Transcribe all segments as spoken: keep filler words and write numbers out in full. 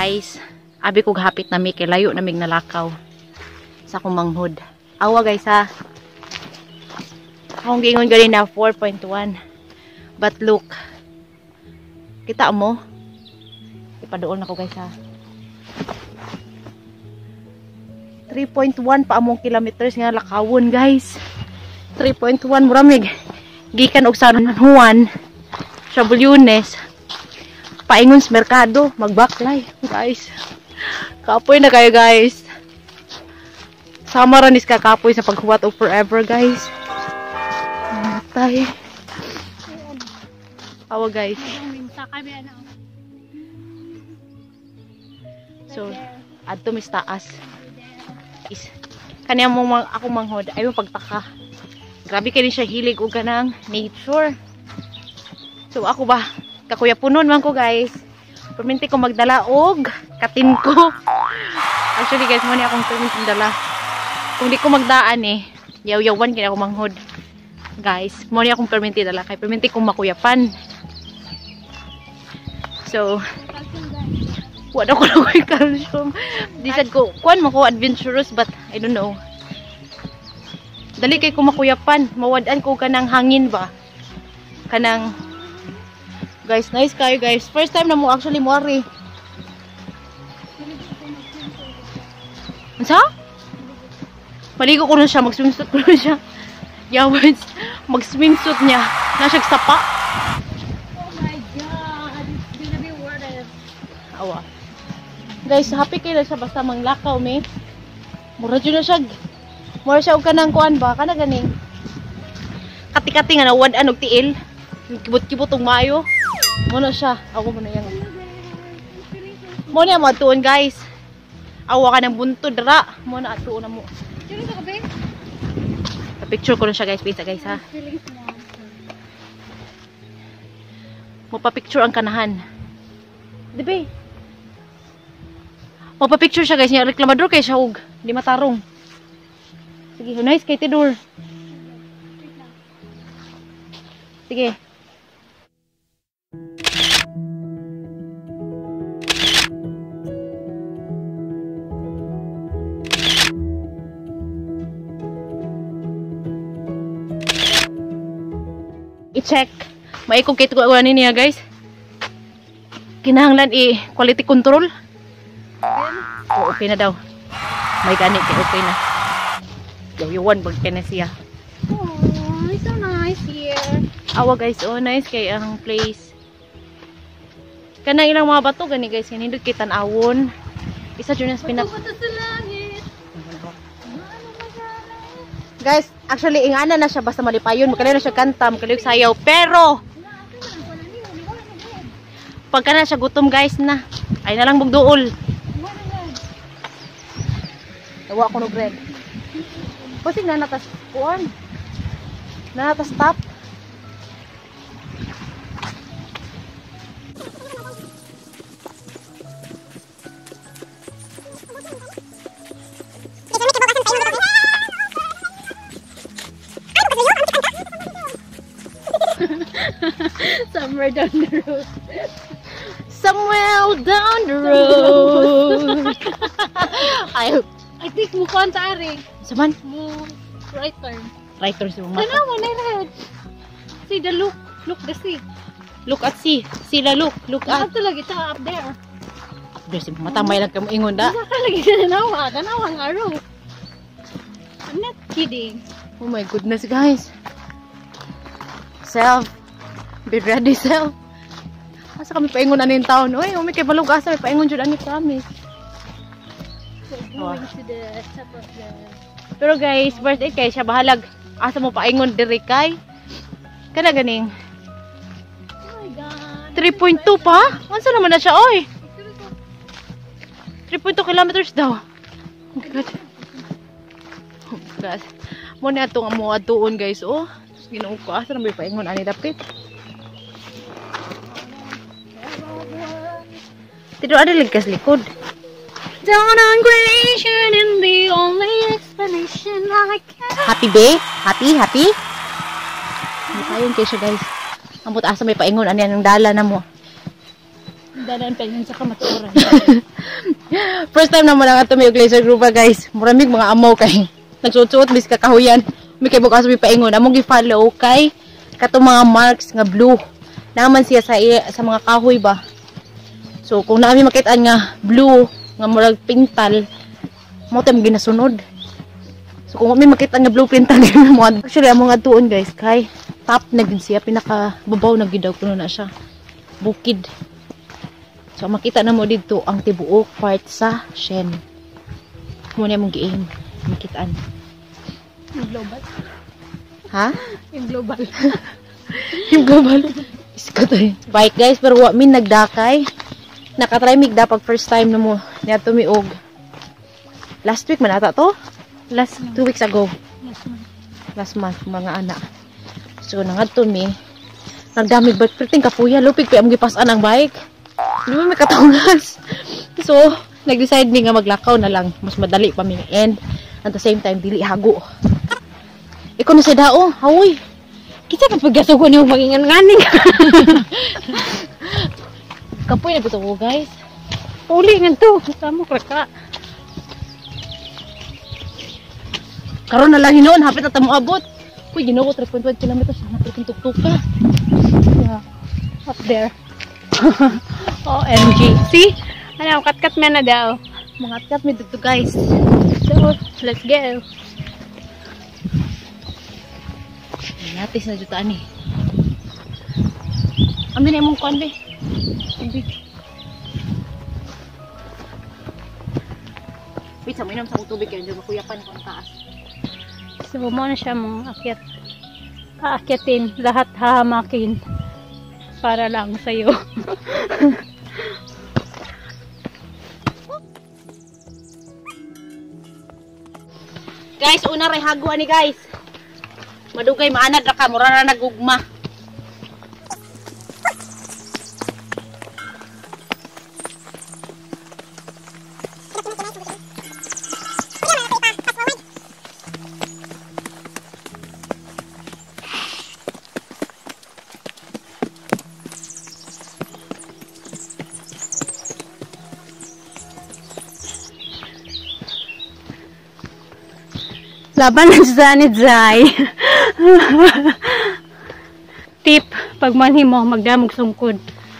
guys, abi kog hapit na mi kay layo na mig nalakaw sa akong manghod. Awa guys ha. Akong gingon gali na four point one. But look. Kita mo? Ipaduol na ko guys ha. three point one pa among kilometers nga lakawon guys. three point one muramig. Gikan og sa Juan sa Bulyones. Paingon sa merkado, magbaklay, guys. Kapoy na kayo, guys. Sama rin is kakapoy sa paghuwat o forever, guys. Matay. Awa, guys. So, adto mis taas. Is kanya mo mang ako manghod, ay mo pagtaka. Grabe kay siya hilig og kanang nature. So, ako ba? Kakuya punon man ko guys. Perminti ko magdala og katin ko. Actually guys, mo ni akong perminti dala. Kung di ko magdaan eh, yaw-yawan kaya ako manghod. Guys, mo ni akong perminti dala. Kaya perminti kong makuyapan. So, wala ko na ko yung calcium. Di sad ko, kuan mo ko adventurous but I don't know. Dali kay ko makuyapan. Mawadaan ko kanang hangin ba? Kanang guys, nice kayo guys. First time na mo actually moari. Ano? Maligo ko na siya. Mag-swimsuit ko na siya. Yawas. Mag-swimsuit niya. Nasyag sapa. Oh my god. It's gonna be worth it. Awa. Guys, happy kayo na siya. Basta manglakaw, me. Mura dyan na siya. Mura siya o ka ng kuhan ba? Kana ganing. Kati-kati nga na wadaan og tiil. Kibot-kibot og maayo. Muna siya. Ako muna yan. Muna mo atuon guys. Awa ka ng bunto dara. Muna atuon na mo. Pa-picture ko na siya guys. Pisa guys ha. Mapapicture ang kanahan. Diba? Mapapicture siya guys. Reklamador kay siya og. Di matarong. Sige. Nice kay Tidor. Sige. I-check. Maikog kay tuwa niya guys. Kinahanglan i-quality control. O, okay na daw. May ganit kay okay na. Yaw-yawan bag kay na siya. Oh, it's so nice here. Awa guys, oh nice kay ang place. Kanang ilang mga bato gani guys, kanindot kay tan-awon. Isa jud na pinat. Guys, actually ingana na siya basta malipayon, makali na siya kanta, makali sayaw, pero pagka na siya gutom guys na, ay na lang bugduol. Tawa ko no bread. Kasi na natas kuan. Na natas top. Somewhere down the road. Somewhere down the road. I I think mo konta ari. Saman? Mo right turn. Right turn si mama. Tanaw na red. See the look, look the sea. Look at see. Sila look, look at. Ato lagi ta up there. Up there si mama tamay lang kamo ingon da. Sa lagi sa nawa, tanaw ang araw. I'm not kidding. Oh my goodness guys. Self. Be ready self. Asa kami paingon ani taon. Oy, umi kay balog asa may paingon jud ani promise. We're going to the top of the... Pero guys, birthday kay siya bahalag. Asa mo paingon diri kay? Kana ganing. Oh my god. three point two pa? Unsa naman na siya oy? three point two kilometers daw. Oh my god. Oh my god. Mo na atong amo atuon guys, oh. Ginoo ko asa na may paingon ani dapit. Tido ada ligkas likod. Down on creation and the only explanation I can. Happy be? Happy? Happy? Hindi pa yun kayo guys. Ambot asa may paingon. Ano yan ang dala na mo? Dalan pa yun sa kamaturan. First time naman ang ato may laser grupa guys. Muramig mga amaw kay. Nagsuot-suot bis kakahuyan. May kay bukas may paingon. Among gi-follow kay kato mga marks nga blue. Naman siya sa sa mga kahoy ba. So kung naami makita nga blue nga murag pintal, mo tam ginasunod. So kung may makita nga blue pintal mo actually among atuon guys kay top na gid siya pinaka babaw na gid daw kuno na siya. Bukid. So makita na mo dito ang tibuok part sa Skien. Mo na mong gi-aim makitaan. Yung global. Ha? Yung global. Yung global. Iskatay. Bike guys, pero wa min nagdakay. Nakatry mig dapat first time na mo niya tumiog. Last week man ata to? Last two weeks ago. Last month. Last month mga anak. So nangadto mi. Nagdamig bike perting kapuya lupig pa am gipasan ang bike. Di mo may katungas. So, nag-decide mi nga maglakaw na lang. Mas madali pa mi end. At the same time dili hago. Ikaw na sa dao, hawoy. Kita kapag gasugo niyo magingan-nganing. Kapoy na bito ko, guys. Uli nga to. Tamo kraka. Karon na lang hinoon, hapit na tamo abot. Uy, ginoo three point five kilometers na tuk-tuk ka. Yeah. Up there. O M G. See? Ano, kat-kat man na daw. Mga kat mi dito, guys. So, let's go. Natis na jutaan eh. Amin na imong kuan be. Tubig. Wait, sa mo inom sa tubig kayo. Hindi makuyapan ko ang taas. So, mo na siya mong akyat. Aakyatin. Lahat hahamakin. Para lang sa'yo. Guys, una ray haguan ni guys. Madugay maanad ra ka, mura na nagugma. Laban na sa ni Zay. Tip, pag manhi mo, magdamog sungkod.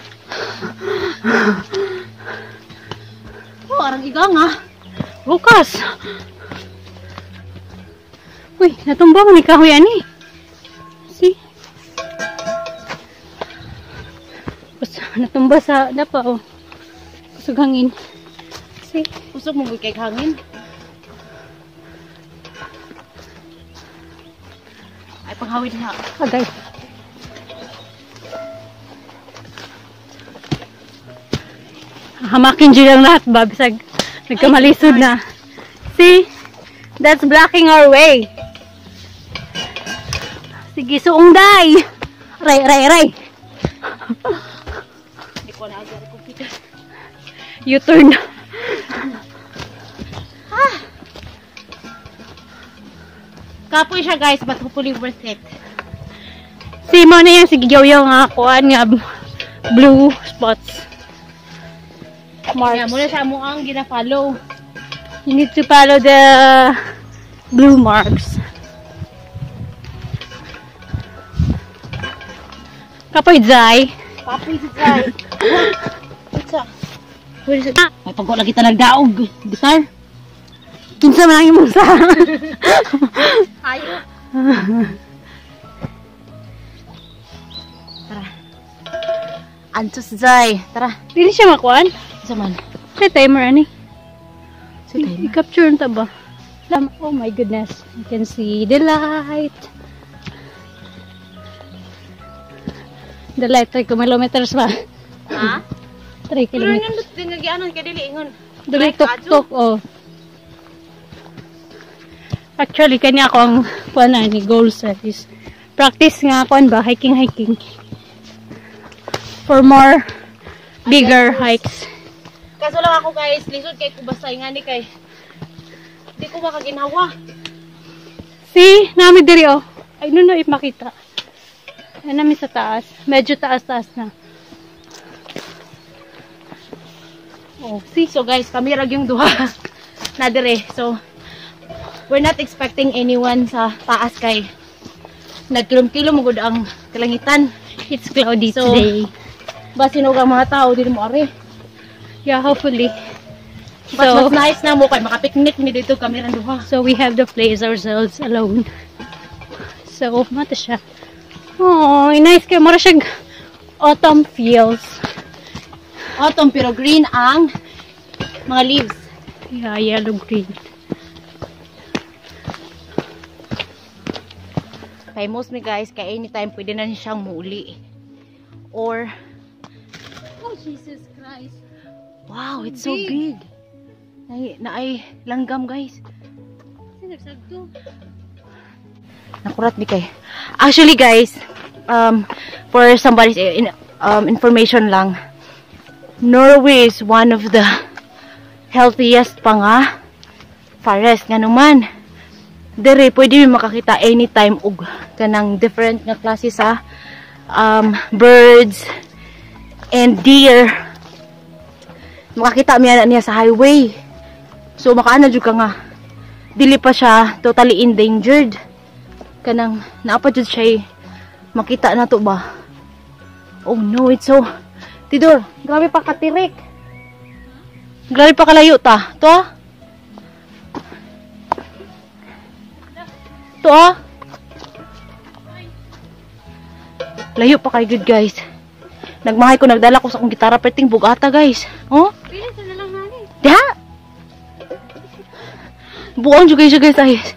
Oh, arang igang ha. Bukas. Uy, natumba mo ni kahoy ani. See? Basta, natumba sa, napa oh. Kusog hangin. See? Kusog mo kay hangin. Ay, panghawid na. Agay. Hamakin dyan lang lahat ba? Bisag nagkamalisod na. See? That's blocking our way. Sige, suong day. Aray, aray, aray. Hindi ko na agad kung kita. U-turn. Kapoy siya guys, but hopefully worth it. See mo na yan, sige yaw-yaw nga kuhan nga blue spots. Marks. Kaya muna siya mo ang gina-follow. You need to follow the blue marks. Kapoy Zay. Kapoy si Zay. Pizza. Where is it? Ay, pag wala kita nagdaog. Gitar. Kinsa man ang imong sa. Ayo. Tara. Antos Zay. Tara. Dili siya makuan. Isa man. Sa timer ani. Sa timer. I-capture nta ba? Oh my goodness. You can see the light. The light three kilometers ba? Ha? three Pero kilometers. nandot din nagyanan kay dili ingon. Dili tok-tok oh. Actually, kanya ako ang kuan ni goal set is practice nga kuan ba hiking hiking for more bigger hikes. Kaso lang ako guys, lisod kay ko basta nga ni kay. Di ko makaginhawa. See, nami diri oh. I don't know if makita. Ay nami sa taas. Medyo taas-taas na. Oh, see? So guys, kami rag yung duha na dire. So we're not expecting anyone sa taas kay nagkilom-kilom mo gud ang kalangitan. It's cloudy So, today. Basin og ang mga tao dili mo ari. Yeah, hopefully. But So, mas nice na mo kay makapiknik ni dito kami ra duha. so we have the place ourselves alone. So, mata siya. Oh, nice kay mara siya autumn feels. Autumn pero green ang mga leaves. Yeah, yellow green. Kay most me guys, kay anytime pwede na siyang muuli. Or Oh, Jesus Christ. wow, it's so Big. big. Na, na ay langgam guys. Sinagsagto. Nakurat di kay. Actually guys, um for somebody's in, um, information lang. Norway is one of the healthiest pa nga forest nga naman. Dere pwede mo makakita anytime og kanang different nga klase sa um, birds and deer. Makakita miya niya sa highway. So makaana jud ka nga dili pa siya totally endangered. Kanang naapa jud siya makita na to ba. Oh no, it's so Tidor, grabe pa katirik. Grabe pa kalayo ta. To ah. To ah. Layo pa kay good guys. Nagmahay ko, nagdala ko sa akong gitara perting bugata guys. Oh? Pili sa nalang nani. Da. Buong juga siya guys ay.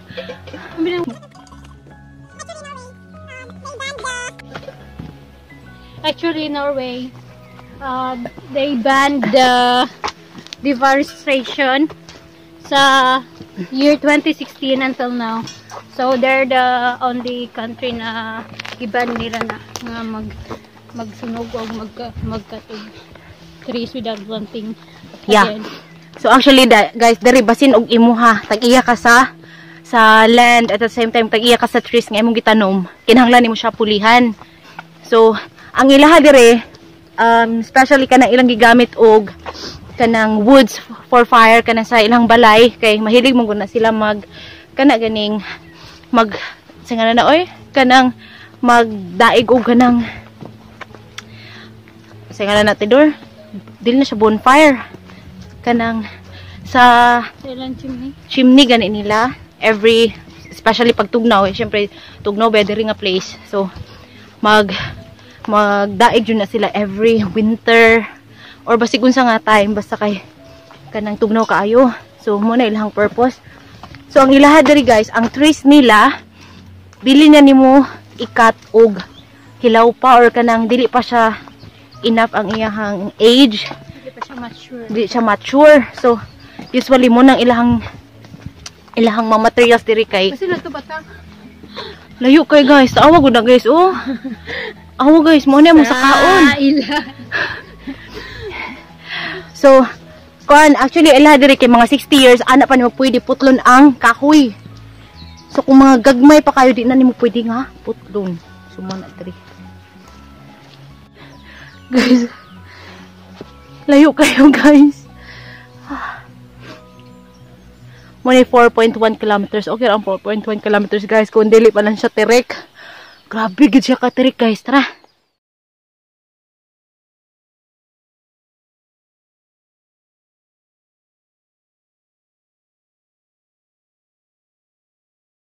Actually, Norway, uh, they banned the deforestation sa year twenty sixteen until now. So they're the only country na iban nila na nga mag magsunog o mag magkatog trees without planting Yeah. again. So actually da, guys, diri basin og imuha, tag-iya ka sa sa land at the same time tag-iya ka sa trees nga imong gitanom. Kinahanglan nimo siya pulihan. So ang ilaha dire um especially kanang ilang gigamit og kanang woods for fire kanang sa ilang balay kay mahilig mo na sila mag kana ganing mag singa na oy kanang magdaig og kanang singa na tidor dili na siya bonfire kanang sa Ilan chimney? chimney gani nila every especially pag tugnaw eh syempre tugnaw ba diri nga place so mag magdaig yun na sila every winter or basig unsa nga time basta kay kanang tugnaw kaayo so mo na ilang purpose so ang ilaha diri guys ang trees nila dili na nimo ikat og hilaw pa or kanang dili pa siya enough ang iyahang age Hindi pa siya mature. dili siya mature so usually mo nang ilahang ilahang mga materials diri kay Kasi na to bata. layo kay guys awa gud na guys oh awa guys mo na mo sa kaon ila. so kuan actually ila diri kay mga sixty years ana pa nimo pwede putlon ang kahoy so kung mga gagmay pa kayo di na nimo pwede nga putlon so mo na diri guys layo kayo guys mo na four point one kilometers okay ang four point one kilometers guys kung dili pa lang siya tirek grabe gid siya ka tirek guys tara